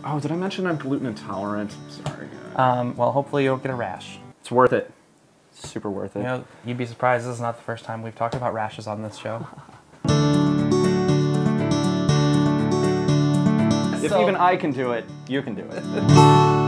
Oh, did I mention I'm gluten intolerant? Sorry. Well, hopefully you don't get a rash. It's worth it. Super worth it. You know, you'd be surprised. This is not the first time we've talked about rashes on this show. If even I can do it, you can do it.